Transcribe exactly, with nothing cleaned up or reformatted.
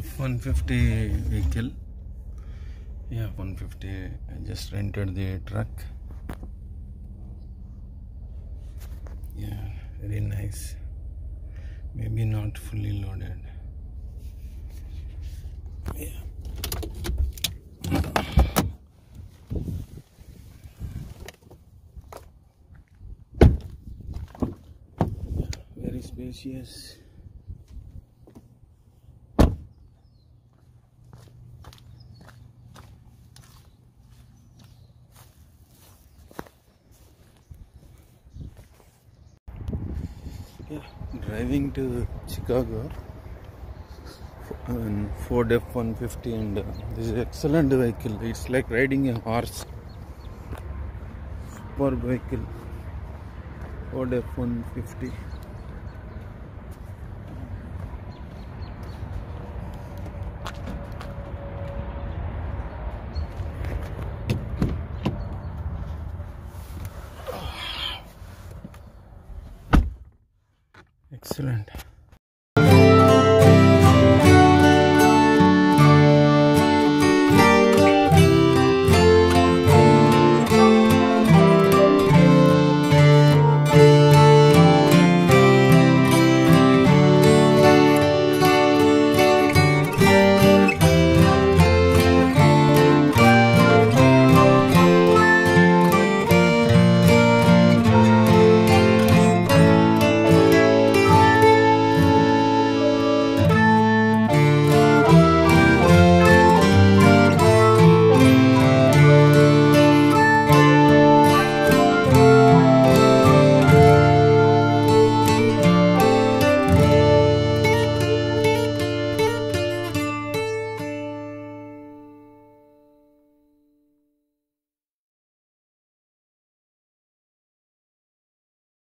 F one fifty vehicle. Yeah, F one fifty. I just rented the truck. Yeah, very nice. Maybe not fully loaded. Yeah. Very spacious. Yeah, driving to Chicago and Ford F one fifty, and uh, this is excellent vehicle. It's like riding a horse. Superb vehicle, Ford F one fifty. Excellent.